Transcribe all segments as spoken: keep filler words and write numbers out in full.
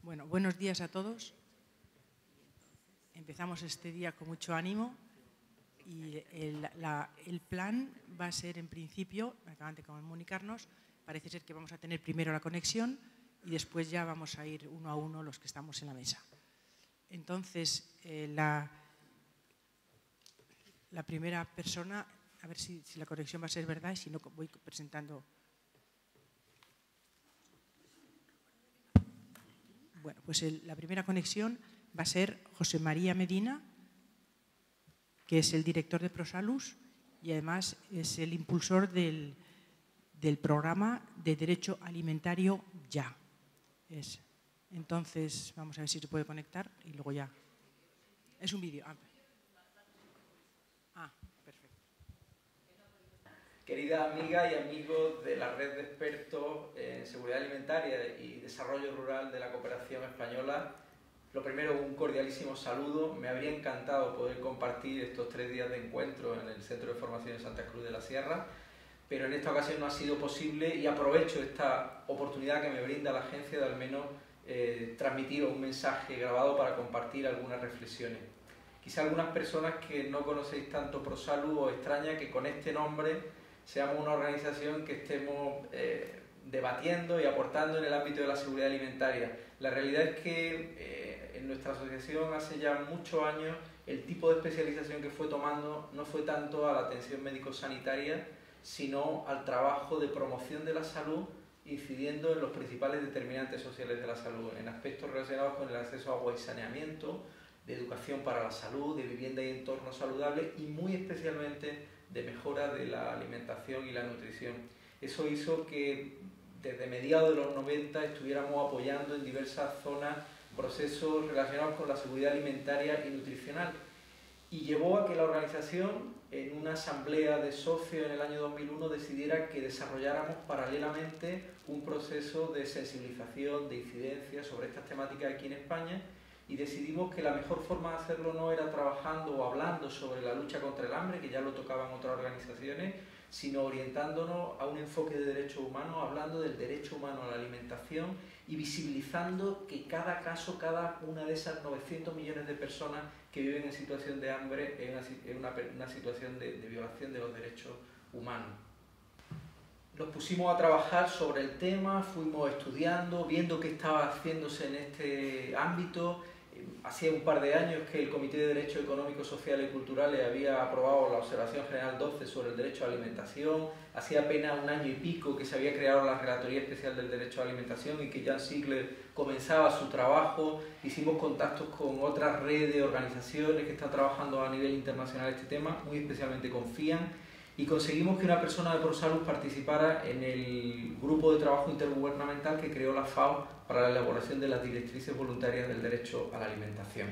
Bueno, buenos días a todos. Empezamos este día con mucho ánimo y el, la, el plan va a ser, en principio, acaban de comunicarnos, parece ser que vamos a tener primero la conexión y después ya vamos a ir uno a uno los que estamos en la mesa. Entonces, eh, la, la primera persona, a ver si, si la conexión va a ser verdad y si no voy presentando. Bueno, pues el, la primera conexión va a ser José María Medina, que es el director de Prosalus y además es el impulsor del, del programa de Derecho Alimentario Ya. Es, entonces, vamos a ver si se puede conectar y luego ya. Es un vídeo. Ah, ah, perfecto. Queridas amigas y amigos de la red de expertos en seguridad alimentaria y desarrollo rural de la Cooperación Española, lo primero, un cordialísimo saludo. Me habría encantado poder compartir estos tres días de encuentro en el Centro de Formación de Santa Cruz de la Sierra, pero en esta ocasión no ha sido posible y aprovecho esta oportunidad que me brinda la agencia de al menos eh, transmitir un mensaje grabado para compartir algunas reflexiones. Quizá algunas personas que no conocéis tanto Prosalus os extraña que con este nombre seamos una organización que estemos eh, debatiendo y aportando en el ámbito de la seguridad alimentaria. La realidad es que eh, en nuestra asociación hace ya muchos años el tipo de especialización que fue tomando no fue tanto a la atención médico-sanitaria, sino al trabajo de promoción de la salud, incidiendo en los principales determinantes sociales de la salud, en aspectos relacionados con el acceso a agua y saneamiento, de educación para la salud, de vivienda y entorno saludable y muy especialmente de mejora de la alimentación y la nutrición. Eso hizo que desde mediados de los noventa estuviéramos apoyando en diversas zonas procesos relacionados con la seguridad alimentaria y nutricional, y llevó a que la organización, en una asamblea de socios en el año dos mil uno, decidiera que desarrolláramos paralelamente un proceso de sensibilización, de incidencia sobre estas temáticas aquí en España, y decidimos que la mejor forma de hacerlo no era trabajando o hablando sobre la lucha contra el hambre, que ya lo tocaban otras organizaciones, sino orientándonos a un enfoque de derechos humanos, hablando del derecho humano a la alimentación y visibilizando que cada caso, cada una de esas novecientos millones de personas que viven en situación de hambre es una, una, una situación de, de violación de los derechos humanos. Nos pusimos a trabajar sobre el tema, fuimos estudiando, viendo qué estaba haciéndose en este ámbito. Hacía un par de años que el Comité de Derechos Económicos, Sociales y Culturales había aprobado la Observación General doce sobre el derecho a la alimentación. Hacía apenas un año y pico que se había creado la Relatoría Especial del Derecho a la Alimentación y que Jan Ziegler comenzaba su trabajo. Hicimos contactos con otras redes de organizaciones que están trabajando a nivel internacional este tema, muy especialmente con FIAN. Y conseguimos que una persona de Prosalus participara en el grupo de trabajo intergubernamental que creó la FAO para la elaboración de las directrices voluntarias del derecho a la alimentación.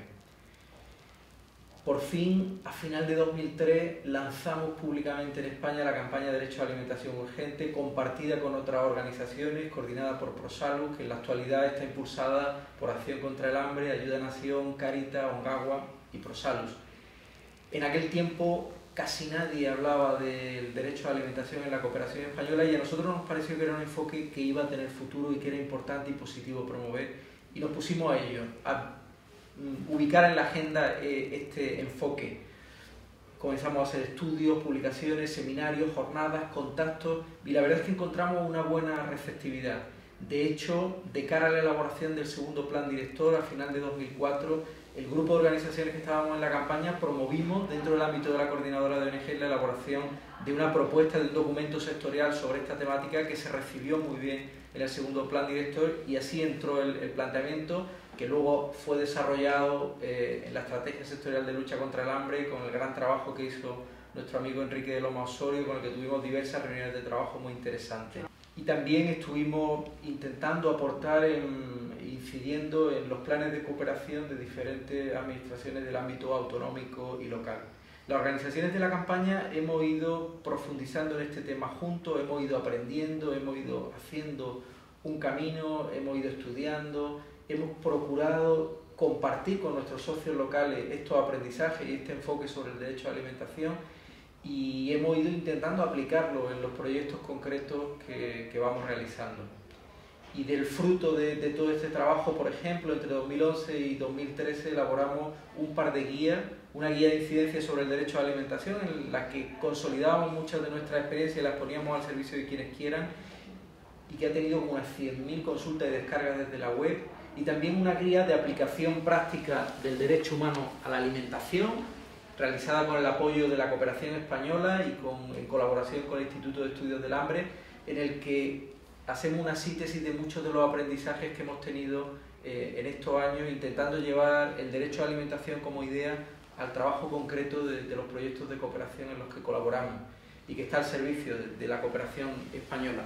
Por fin, a final de dos mil tres, lanzamos públicamente en España la campaña Derecho a la Alimentación Urgente, compartida con otras organizaciones, coordinada por Prosalus, que en la actualidad está impulsada por Acción contra el Hambre, Ayuda Nación, Cáritas, Ongawa y Prosalus. En aquel tiempo casi nadie hablaba del derecho a la alimentación en la cooperación española y a nosotros nos pareció que era un enfoque que iba a tener futuro y que era importante y positivo promover, y nos pusimos a ello, a ubicar en la agenda este enfoque. Comenzamos a hacer estudios, publicaciones, seminarios, jornadas, contactos, y la verdad es que encontramos una buena receptividad. De hecho, de cara a la elaboración del segundo plan director, al final de dos mil cuatro, el grupo de organizaciones que estábamos en la campaña promovimos dentro del ámbito de la coordinadora de O N G la elaboración de una propuesta de un documento sectorial sobre esta temática que se recibió muy bien en el segundo plan director, y así entró el, el planteamiento que luego fue desarrollado eh, en la estrategia sectorial de lucha contra el hambre, con el gran trabajo que hizo nuestro amigo Enrique de Loma Osorio, con el que tuvimos diversas reuniones de trabajo muy interesantes. Y también estuvimos intentando aportar, en, incidiendo en los planes de cooperación de diferentes administraciones del ámbito autonómico y local. Las organizaciones de la campaña hemos ido profundizando en este tema juntos, hemos ido aprendiendo, hemos ido haciendo un camino, hemos ido estudiando, hemos procurado compartir con nuestros socios locales estos aprendizajes y este enfoque sobre el derecho a la alimentación, y hemos ido intentando aplicarlo en los proyectos concretos que, que vamos realizando. y del fruto de, de todo este trabajo, por ejemplo, entre dos mil once y dos mil trece elaboramos un par de guías, una guía de incidencia sobre el derecho a la alimentación, en la que consolidábamos muchas de nuestras experiencias y las poníamos al servicio de quienes quieran, y que ha tenido como unas cien mil consultas y descargas desde la web, y también una guía de aplicación práctica del derecho humano a la alimentación, realizada con el apoyo de la Cooperación Española y con, en colaboración con el Instituto de Estudios del Hambre, en el que hacemos una síntesis de muchos de los aprendizajes que hemos tenido eh, en estos años, intentando llevar el derecho a la alimentación como idea al trabajo concreto de, de los proyectos de cooperación en los que colaboramos y que está al servicio de, de la cooperación española.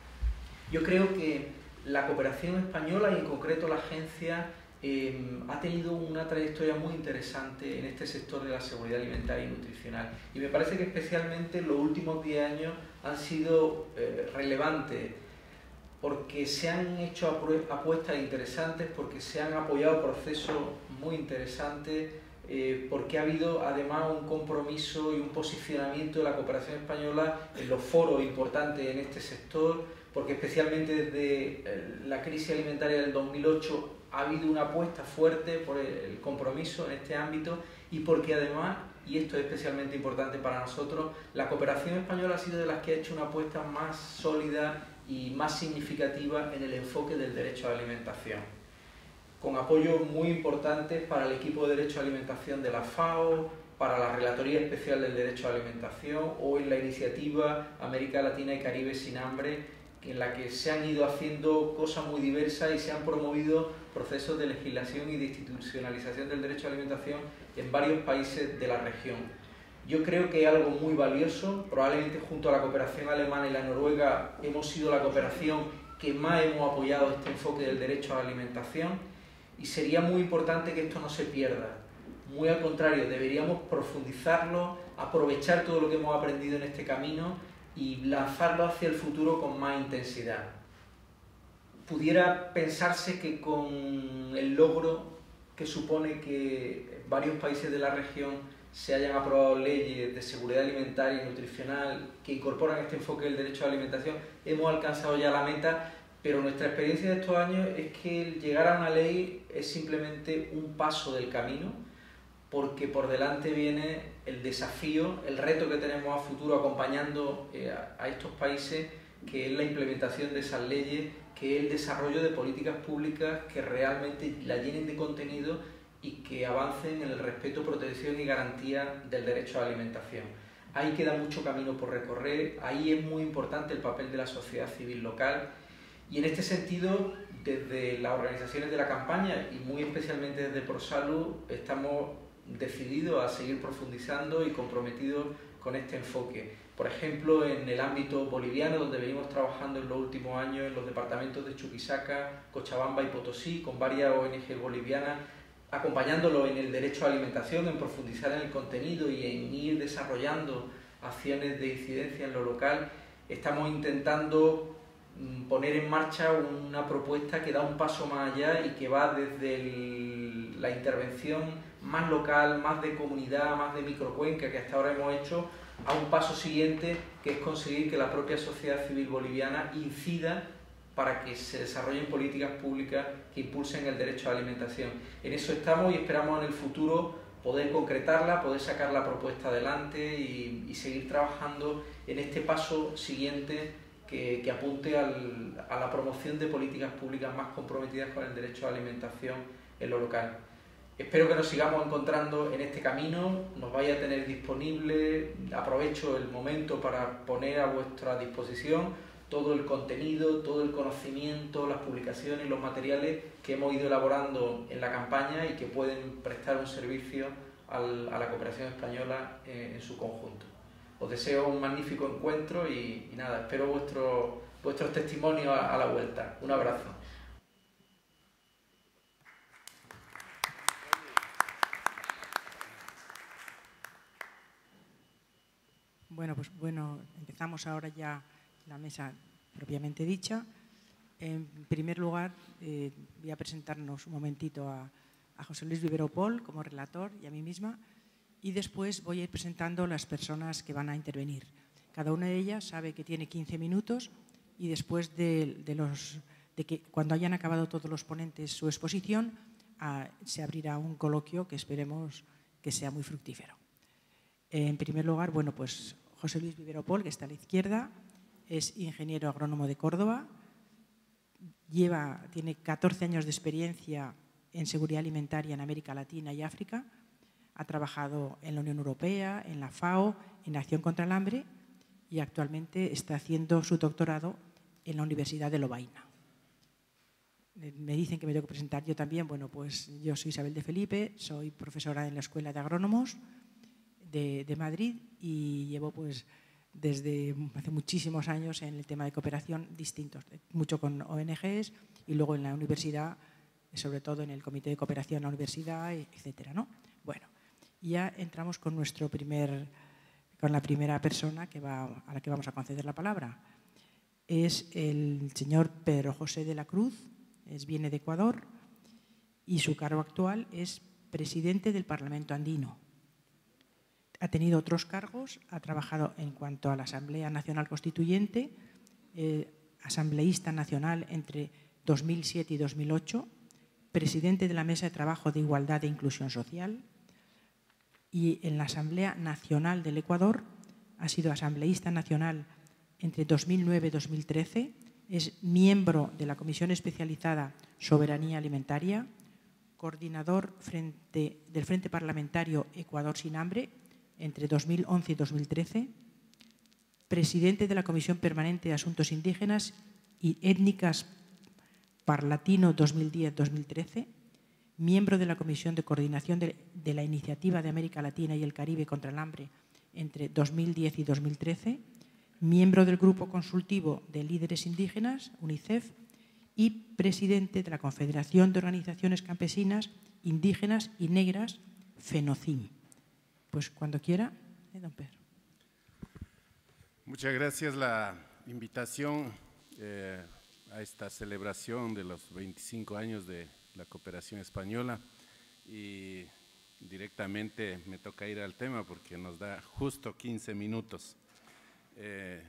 Yo creo que la cooperación española y en concreto la agencia eh, ha tenido una trayectoria muy interesante en este sector de la seguridad alimentaria y nutricional, y me parece que especialmente los últimos diez años han sido eh, relevantes, porque se han hecho apuestas interesantes, porque se han apoyado procesos muy interesantes, eh, porque ha habido además un compromiso y un posicionamiento de la cooperación española en los foros importantes en este sector, porque especialmente desde la crisis alimentaria del dos mil ocho ha habido una apuesta fuerte por el compromiso en este ámbito, y porque además, y esto es especialmente importante para nosotros, la cooperación española ha sido de las que ha hecho una apuesta más sólida y más significativa en el enfoque del derecho a la alimentación, con apoyos muy importantes para el equipo de derecho a la alimentación de la FAO, para la Relatoría Especial del Derecho a la Alimentación, o en la iniciativa América Latina y Caribe sin Hambre, en la que se han ido haciendo cosas muy diversas y se han promovido procesos de legislación y de institucionalización del derecho a la alimentación en varios países de la región. Yo creo que es algo muy valioso. Probablemente junto a la cooperación alemana y la noruega hemos sido la cooperación que más hemos apoyado este enfoque del derecho a la alimentación, y sería muy importante que esto no se pierda. Muy al contrario, deberíamos profundizarlo, aprovechar todo lo que hemos aprendido en este camino y lanzarlo hacia el futuro con más intensidad. Pudiera pensarse que con el logro que supone que varios países de la región se hayan aprobado leyes de seguridad alimentaria y nutricional que incorporan este enfoque del derecho a la alimentación, hemos alcanzado ya la meta, pero nuestra experiencia de estos años es que el llegar a una ley es simplemente un paso del camino, porque por delante viene el desafío, el reto que tenemos a futuro acompañando eh, a estos países, que es la implementación de esas leyes, que es el desarrollo de políticas públicas que realmente la llenen de contenido y que avancen en el respeto, protección y garantía del derecho a la alimentación. Ahí queda mucho camino por recorrer, ahí es muy importante el papel de la sociedad civil local, y en este sentido, desde las organizaciones de la campaña y muy especialmente desde ProSalud, estamos decididos a seguir profundizando y comprometidos con este enfoque. Por ejemplo, en el ámbito boliviano, donde venimos trabajando en los últimos años en los departamentos de Chuquisaca, Cochabamba y Potosí, con varias O N G bolivianas, acompañándolo en el derecho a la alimentación, en profundizar en el contenido y en ir desarrollando acciones de incidencia en lo local, estamos intentando poner en marcha una propuesta que da un paso más allá y que va desde el, la intervención más local, más de comunidad, más de microcuenca que hasta ahora hemos hecho, a un paso siguiente, que es conseguir que la propia sociedad civil boliviana incida para que se desarrollen políticas públicas que impulsen el derecho a la alimentación. En eso estamos y esperamos en el futuro poder concretarla, poder sacar la propuesta adelante y, y seguir trabajando en este paso siguiente que, que apunte al, a la promoción de políticas públicas más comprometidas con el derecho a la alimentación en lo local. Espero que nos sigamos encontrando en este camino, nos vaya a tener disponible. Aprovecho el momento para poner a vuestra disposición todo el contenido, todo el conocimiento, las publicaciones, los materiales que hemos ido elaborando en la campaña y que pueden prestar un servicio al, a la cooperación española en, en su conjunto. Os deseo un magnífico encuentro y, y nada, espero vuestro, vuestros testimonios a, a la vuelta. Un abrazo. Bueno, pues bueno, empezamos ahora ya la mesa propiamente dicha. En primer lugar, eh, voy a presentarnos un momentito a, a José Luis Vivero Pol como relator y a mí misma, y después voy a ir presentando las personas que van a intervenir. Cada una de ellas sabe que tiene quince minutos y después de, de los de que cuando hayan acabado todos los ponentes su exposición, a, se abrirá un coloquio que esperemos que sea muy fructífero. En primer lugar, bueno, pues José Luis Vivero Pol, que está a la izquierda, es ingeniero agrónomo de Córdoba, lleva, tiene catorce años de experiencia en seguridad alimentaria en América Latina y África, ha trabajado en la Unión Europea, en la FAO, en Acción contra el Hambre y actualmente está haciendo su doctorado en la Universidad de Lovaina. Me dicen que me tengo que presentar yo también. Bueno, pues yo soy Isabel de Felipe, soy profesora en la Escuela de Agrónomos de, de Madrid y llevo pues desde hace muchísimos años en el tema de cooperación distintos, mucho con O N Ges y luego en la universidad, sobre todo en el Comité de Cooperación en la universidad, etcétera, ¿no? Bueno, ya entramos con nuestro primer, con la primera persona que va, a la que vamos a conceder la palabra. Es el señor Pedro José de la Cruz, es, viene de Ecuador y su cargo actual es presidente del Parlamento Andino. Ha tenido otros cargos, ha trabajado en cuanto a la Asamblea Nacional Constituyente, eh, asambleísta nacional entre dos mil siete y dos mil ocho, presidente de la Mesa de Trabajo de Igualdad e Inclusión Social y en la Asamblea Nacional del Ecuador ha sido asambleísta nacional entre dos mil nueve y dos mil trece, es miembro de la Comisión Especializada Soberanía Alimentaria, coordinador frente, del Frente Parlamentario Ecuador Sin Hambre entre dos mil once y dos mil trece, presidente de la Comisión Permanente de Asuntos Indígenas y Étnicas Parlatino dos mil diez a dos mil trece, miembro de la Comisión de Coordinación de, de la Iniciativa de América Latina y el Caribe contra el Hambre entre dos mil diez y dos mil trece, miembro del Grupo Consultivo de Líderes Indígenas, UNICEF, y presidente de la Confederación de Organizaciones Campesinas, Indígenas y Negras, FENOCIM. Pues cuando quiera, eh, don Pedro. Muchas gracias la invitación eh, a esta celebración de los veinticinco años de la cooperación española y directamente me toca ir al tema porque nos da justo quince minutos. Eh,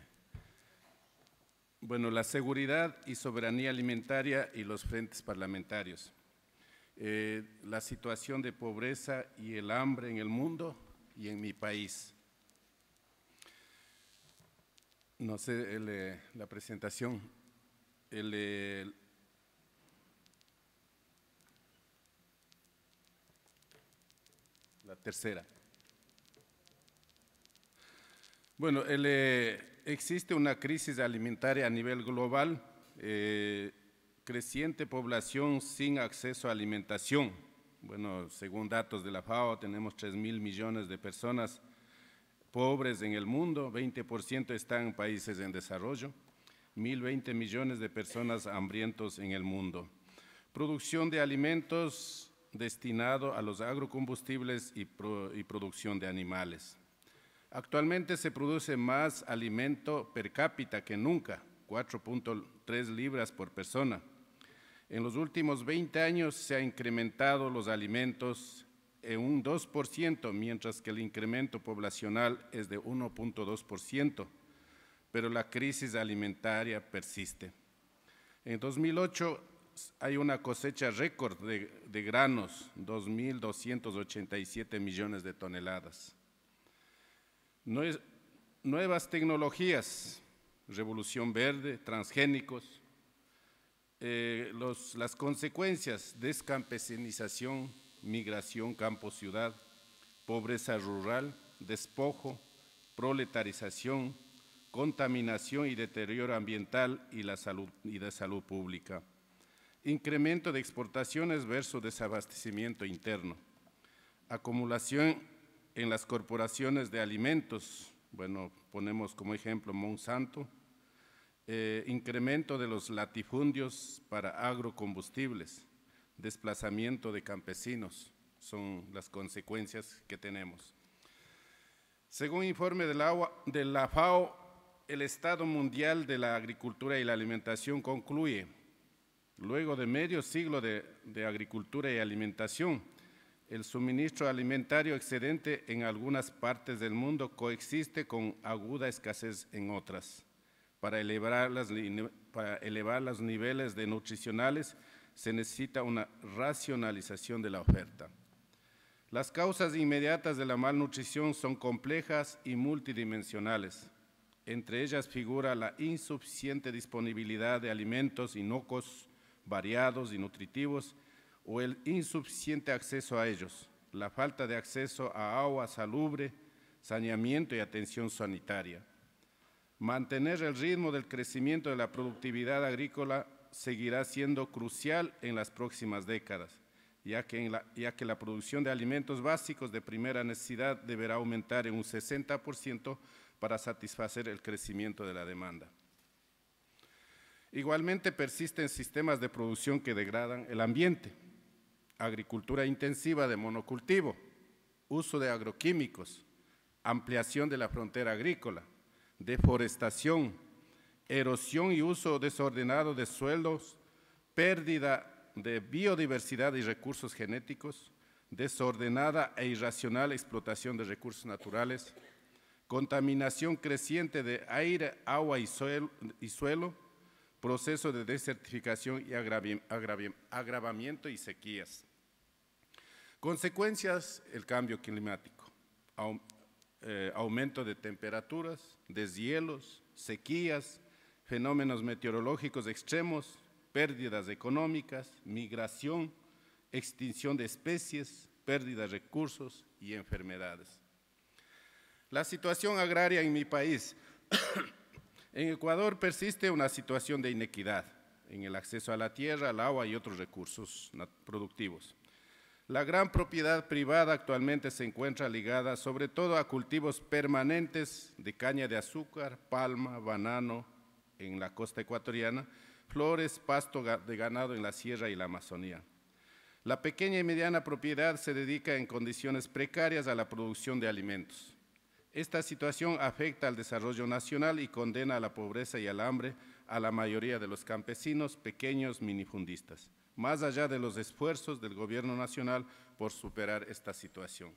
bueno, la seguridad y soberanía alimentaria y los frentes parlamentarios. Eh, la situación de pobreza y el hambre en el mundo y en mi país. No sé, el, eh, la presentación. El, el, la tercera. Bueno, el, eh, existe una crisis alimentaria a nivel global, eh, creciente población sin acceso a alimentación. Bueno, según datos de la FAO, tenemos tres mil millones de personas pobres en el mundo, veinte por ciento están en países en desarrollo, mil veinte millones de personas hambrientos en el mundo. Producción de alimentos destinado a los agrocombustibles y, pro, y producción de animales. Actualmente se produce más alimento per cápita que nunca, cuatro punto tres libras por persona. En los últimos veinte años se han incrementado los alimentos en un dos por ciento, mientras que el incremento poblacional es de uno punto dos por ciento, pero la crisis alimentaria persiste. En dos mil ocho hay una cosecha récord de, de granos, dos mil doscientos ochenta y siete millones de toneladas. Nuevas tecnologías, revolución verde, transgénicos, eh, los, las consecuencias, descampesinización, migración campo-ciudad, pobreza rural, despojo, proletarización, contaminación y deterioro ambiental y, la salud, y de salud pública. Incremento de exportaciones versus desabastecimiento interno. Acumulación en las corporaciones de alimentos, bueno, ponemos como ejemplo Monsanto, eh, incremento de los latifundios para agrocombustibles, desplazamiento de campesinos, son las consecuencias que tenemos. Según informe de la, de la FAO, el Estado Mundial de la Agricultura y la Alimentación concluye, luego de medio siglo de, de agricultura y alimentación, el suministro alimentario excedente en algunas partes del mundo coexiste con aguda escasez en otras. Para elevar, las, para elevar los niveles de nutricionales se necesita una racionalización de la oferta. Las causas inmediatas de la malnutrición son complejas y multidimensionales. Entre ellas figura la insuficiente disponibilidad de alimentos inocuos, variados y nutritivos, o el insuficiente acceso a ellos, la falta de acceso a agua salubre, saneamiento y atención sanitaria. Mantener el ritmo del crecimiento de la productividad agrícola seguirá siendo crucial en las próximas décadas, ya que, en la, ya que la producción de alimentos básicos de primera necesidad deberá aumentar en un sesenta por ciento para satisfacer el crecimiento de la demanda. Igualmente persisten sistemas de producción que degradan el ambiente, agricultura intensiva de monocultivo, uso de agroquímicos, ampliación de la frontera agrícola, deforestación, erosión y uso desordenado de suelos, pérdida de biodiversidad y recursos genéticos, desordenada e irracional explotación de recursos naturales, contaminación creciente de aire, agua y suelo, y suelo proceso de desertificación y agravi, agravi, agravamiento y sequías. Consecuencias, el cambio climático, Aum, eh, aumento de temperaturas, deshielos, sequías, fenómenos meteorológicos extremos, pérdidas económicas, migración, extinción de especies, pérdida de recursos y enfermedades. La situación agraria en mi país. En Ecuador persiste una situación de inequidad en el acceso a la tierra, al agua y otros recursos productivos. La gran propiedad privada actualmente se encuentra ligada sobre todo a cultivos permanentes de caña de azúcar, palma, banano en la costa ecuatoriana, flores, pasto de ganado en la sierra y la Amazonía. La pequeña y mediana propiedad se dedica en condiciones precarias a la producción de alimentos. Esta situación afecta al desarrollo nacional y condena a la pobreza y al hambre a la mayoría de los campesinos, pequeños minifundistas, más allá de los esfuerzos del gobierno nacional por superar esta situación.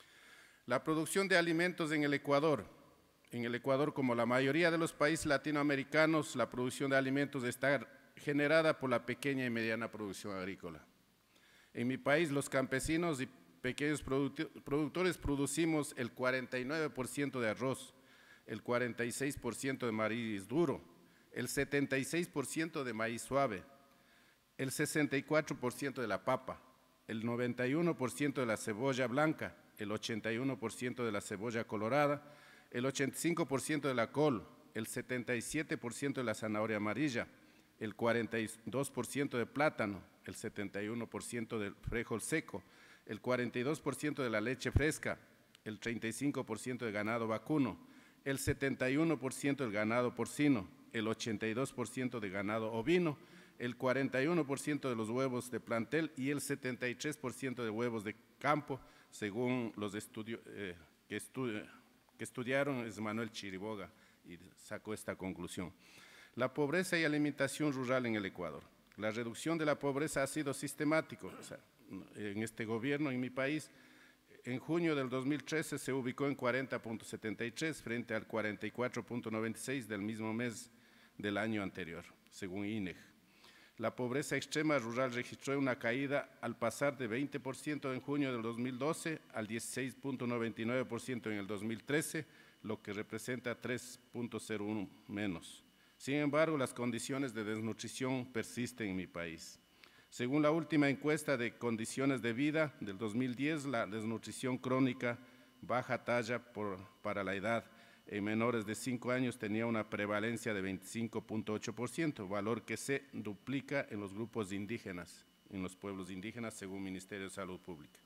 La producción de alimentos en el Ecuador. En el Ecuador, como la mayoría de los países latinoamericanos, la producción de alimentos está generada por la pequeña y mediana producción agrícola. En mi país, los campesinos y pequeños productores producimos el cuarenta y nueve por ciento de arroz, el cuarenta y seis por ciento de maíz duro, el setenta y seis por ciento de maíz suave, el sesenta y cuatro por ciento de la papa, el noventa y uno por ciento de la cebolla blanca, el ochenta y uno por ciento de la cebolla colorada, el ochenta y cinco por ciento de la col, el setenta y siete por ciento de la zanahoria amarilla, el cuarenta y dos por ciento de plátano, el setenta y uno por ciento del frijol seco, el cuarenta y dos por ciento de la leche fresca, el treinta y cinco por ciento de ganado vacuno, el setenta y uno por ciento del ganado porcino, el ochenta y dos por ciento de ganado ovino, el cuarenta y uno por ciento de los huevos de plantel y el setenta y tres por ciento de huevos de campo, según los estudios eh, que, estu que estudiaron es Manuel Chiriboga y sacó esta conclusión. La pobreza y alimentación rural en el Ecuador. La reducción de la pobreza ha sido sistemático. O sea, en este gobierno, en mi país, en junio del dos mil trece se ubicó en cuarenta punto setenta y tres frente al cuarenta y cuatro punto noventa y seis del mismo mes del año anterior, según I N E G. La pobreza extrema rural registró una caída al pasar de veinte por ciento en junio del dos mil doce al dieciséis punto noventa y nueve por ciento en el dos mil trece, lo que representa tres punto cero uno menos. Sin embargo, las condiciones de desnutrición persisten en mi país. Según la última encuesta de condiciones de vida del dos mil diez, la desnutrición crónica baja talla por, para la edad en menores de cinco años tenía una prevalencia de veinticinco punto ocho por ciento, valor que se duplica en los grupos indígenas, en los pueblos indígenas, según el Ministerio de Salud Pública.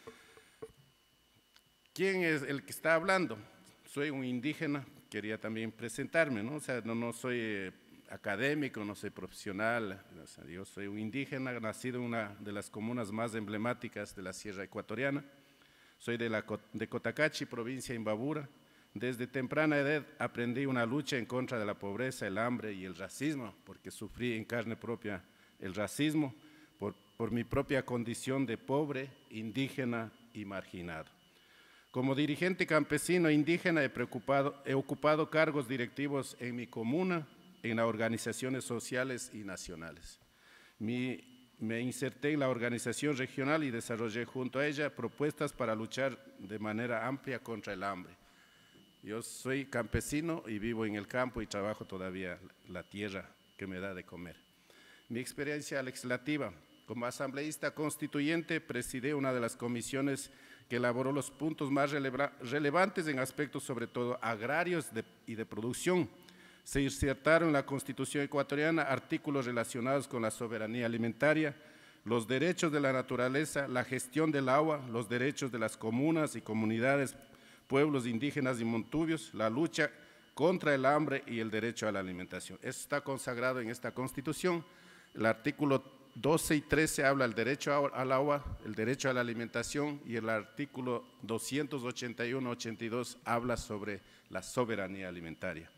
¿Quién es el que está hablando? Soy un indígena, quería también presentarme, ¿no? O sea, no, no soy eh, académico, no soy profesional, o sea, yo soy un indígena, nacido en una de las comunas más emblemáticas de la Sierra Ecuatoriana, soy de, la, de Cotacachi, provincia de Imbabura. Desde temprana edad aprendí una lucha en contra de la pobreza, el hambre y el racismo, porque sufrí en carne propia el racismo por, por mi propia condición de pobre, indígena y marginado. Como dirigente campesino e indígena he, preocupado, he ocupado cargos directivos en mi comuna, en las organizaciones sociales y nacionales. Mi, me inserté en la organización regional y desarrollé junto a ella propuestas para luchar de manera amplia contra el hambre. Yo soy campesino y vivo en el campo y trabajo todavía la tierra que me da de comer. Mi experiencia legislativa. Como asambleísta constituyente, presidí una de las comisiones que elaboró los puntos más releva relevantes en aspectos sobre todo agrarios de, y de producción. Se insertaron en la Constitución ecuatoriana artículos relacionados con la soberanía alimentaria, los derechos de la naturaleza, la gestión del agua, los derechos de las comunas y comunidades, pueblos indígenas y montubios, la lucha contra el hambre y el derecho a la alimentación. Esto está consagrado en esta Constitución. El artículo doce y trece habla del derecho al agua, el derecho a la alimentación, y el artículo doscientos ochenta y uno ochenta y dos habla sobre la soberanía alimentaria.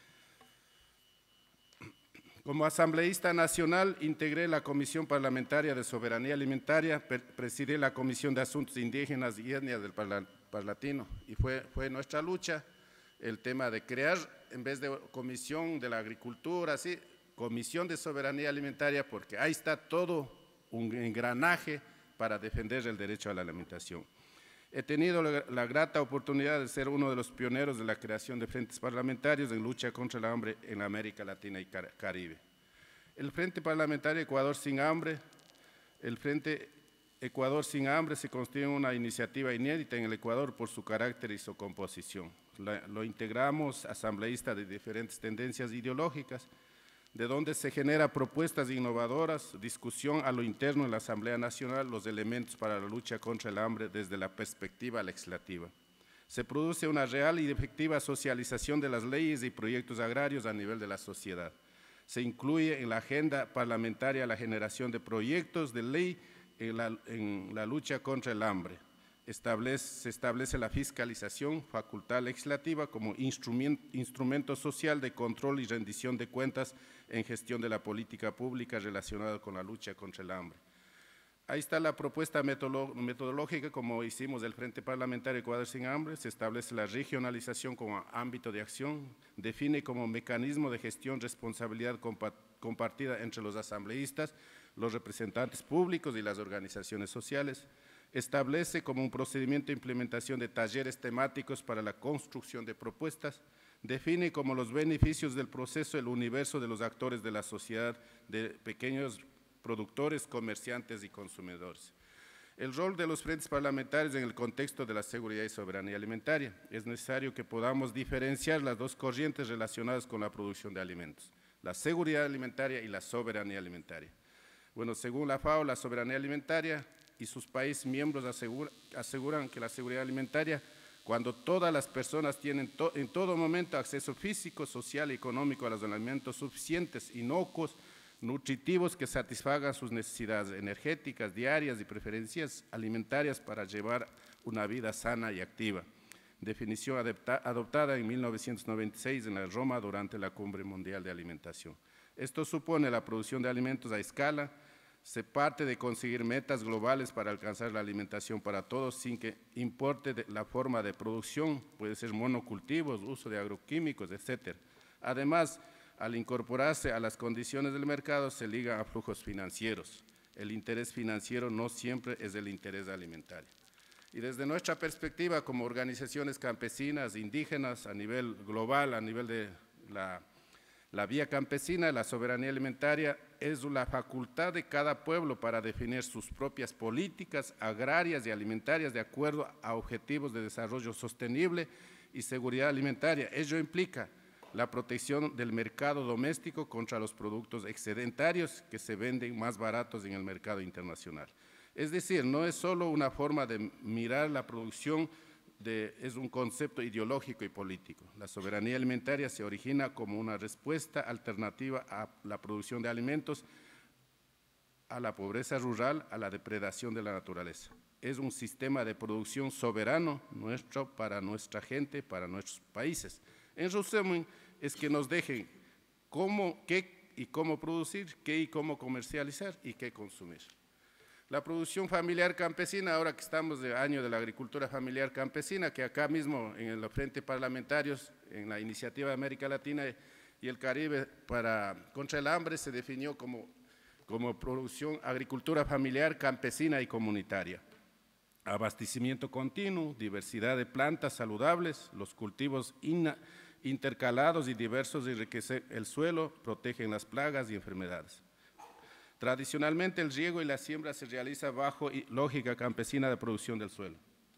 Como asambleísta nacional, integré la Comisión Parlamentaria de Soberanía Alimentaria, presidí la Comisión de Asuntos Indígenas y Etnias del Parlatino, y fue, fue nuestra lucha el tema de crear, en vez de Comisión de la Agricultura, ¿sí?, Comisión de Soberanía Alimentaria, porque ahí está todo un engranaje para defender el derecho a la alimentación. He tenido la, la grata oportunidad de ser uno de los pioneros de la creación de frentes parlamentarios en lucha contra el hambre en América Latina y Car Caribe. El Frente Parlamentario Ecuador Sin Hambre, el Frente Ecuador Sin Hambre se constituye una iniciativa inédita en el Ecuador por su carácter y su composición. La, lo integramos asambleístas de diferentes tendencias ideológicas, de donde se generan propuestas innovadoras, discusión a lo interno en la Asamblea Nacional, los elementos para la lucha contra el hambre desde la perspectiva legislativa. Se produce una real y efectiva socialización de las leyes y proyectos agrarios a nivel de la sociedad. Se incluye en la agenda parlamentaria la generación de proyectos de ley en la, en la lucha contra el hambre. Establece, se establece la fiscalización, facultad legislativa como instrumento, instrumento social de control y rendición de cuentas en gestión de la política pública relacionada con la lucha contra el hambre. Ahí está la propuesta metodológica, como hicimos el Frente Parlamentario Ecuador Sin Hambre. Se establece la regionalización como ámbito de acción, define como mecanismo de gestión responsabilidad compartida entre los asambleístas, los representantes públicos y las organizaciones sociales. Establece como un procedimiento de implementación de talleres temáticos para la construcción de propuestas, define como los beneficios del proceso el universo de los actores de la sociedad, de pequeños productores, comerciantes y consumidores. El rol de los frentes parlamentarios en el contexto de la seguridad y soberanía alimentaria. Es necesario que podamos diferenciar las dos corrientes relacionadas con la producción de alimentos, la seguridad alimentaria y la soberanía alimentaria. Bueno, según la FAO, la soberanía alimentaria y sus países miembros asegura, aseguran que la seguridad alimentaria, cuando todas las personas tienen to, en todo momento acceso físico, social y económico a los alimentos suficientes, inocuos, nutritivos que satisfagan sus necesidades energéticas diarias y preferencias alimentarias para llevar una vida sana y activa. Definición adopta, adoptada en mil novecientos noventa y seis en la Roma durante la Cumbre Mundial de Alimentación. Esto supone la producción de alimentos a escala. Se parte de conseguir metas globales para alcanzar la alimentación para todos sin que importe de la forma de producción, puede ser monocultivos, uso de agroquímicos, etcétera. Además, al incorporarse a las condiciones del mercado, se liga a flujos financieros. El interés financiero no siempre es el interés alimentario. Y desde nuestra perspectiva, como organizaciones campesinas, indígenas, a nivel global, a nivel de la La vía campesina, la soberanía alimentaria, es la facultad de cada pueblo para definir sus propias políticas agrarias y alimentarias de acuerdo a objetivos de desarrollo sostenible y seguridad alimentaria. Ello implica la protección del mercado doméstico contra los productos excedentarios que se venden más baratos en el mercado internacional. Es decir, no es solo una forma de mirar la producción, De, es un concepto ideológico y político. La soberanía alimentaria se origina como una respuesta alternativa a la producción de alimentos, a la pobreza rural, a la depredación de la naturaleza. Es un sistema de producción soberano nuestro para nuestra gente, para nuestros países. En resumen, es que nos dejen cómo, qué y cómo producir, qué y cómo comercializar y qué consumir. La producción familiar campesina, ahora que estamos de año de la agricultura familiar campesina, que acá mismo en los frentes parlamentarios, en la iniciativa de América Latina y el Caribe para, contra el hambre, se definió como, como producción, agricultura familiar campesina y comunitaria. Abastecimiento continuo, diversidad de plantas saludables, los cultivos in, intercalados y diversos enriquecen el suelo, protegen las plagas y enfermedades. Tradicionalmente el riego y la siembra se realiza bajo lógica campesina de producción del suelo.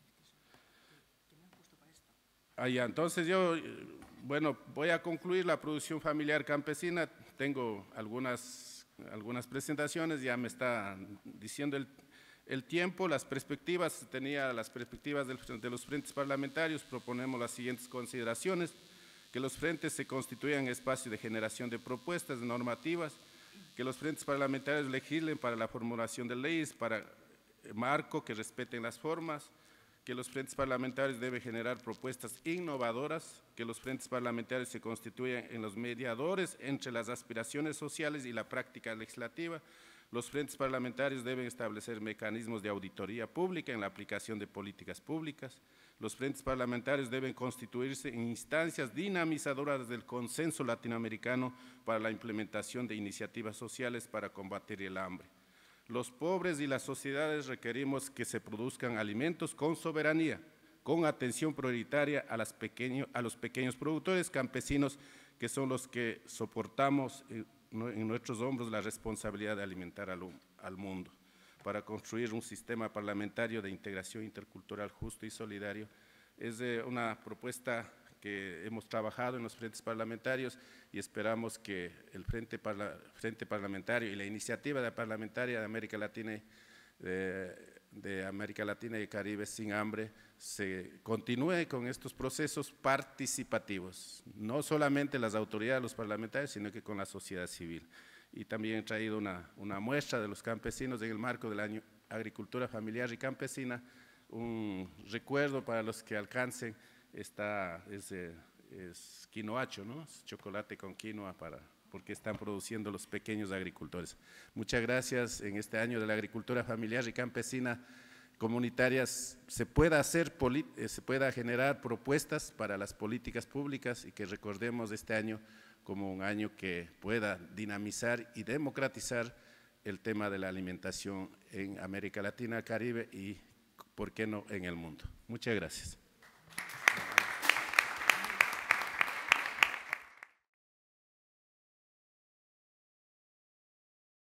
Ah, ya, entonces yo, bueno, voy a concluir la producción familiar campesina. Tengo algunas, algunas presentaciones, ya me está diciendo el, el tiempo, las perspectivas, tenía las perspectivas del, de los frentes parlamentarios, proponemos las siguientes consideraciones: que los frentes se constituyan espacios de generación de propuestas normativas, que los frentes parlamentarios legislen para la formulación de leyes, para marco que respeten las formas, que los frentes parlamentarios deben generar propuestas innovadoras, que los frentes parlamentarios se constituyan en los mediadores entre las aspiraciones sociales y la práctica legislativa. Los frentes parlamentarios deben establecer mecanismos de auditoría pública en la aplicación de políticas públicas. Los frentes parlamentarios deben constituirse en instancias dinamizadoras del consenso latinoamericano para la implementación de iniciativas sociales para combatir el hambre. Los pobres y las sociedades requerimos que se produzcan alimentos con soberanía, con atención prioritaria a, las pequeño, a los pequeños productores campesinos, que son los que soportamos en, en nuestros hombros la responsabilidad de alimentar al, al mundo, para construir un sistema parlamentario de integración intercultural justo y solidario. Es eh, una propuesta que hemos trabajado en los frentes parlamentarios y esperamos que el Frente, Parla, Frente Parlamentario y la Iniciativa de Parlamentaria de América Latina, eh, de América Latina y Caribe sin hambre, se continúe con estos procesos participativos, no solamente las autoridades, los parlamentarios, sino que con la sociedad civil. Y también he traído una, una muestra de los campesinos en el marco del año Agricultura Familiar y Campesina, un recuerdo para los que alcancen, esta, es, es quinoacho, ¿no? Es chocolate con quinoa, para, porque están produciendo los pequeños agricultores. Muchas gracias. En este año de la Agricultura Familiar y Campesina comunitarias se pueda hacer, se pueda generar propuestas para las políticas públicas y que recordemos este año como un año que pueda dinamizar y democratizar el tema de la alimentación en América Latina, Caribe y, ¿por qué no?, en el mundo. Muchas gracias.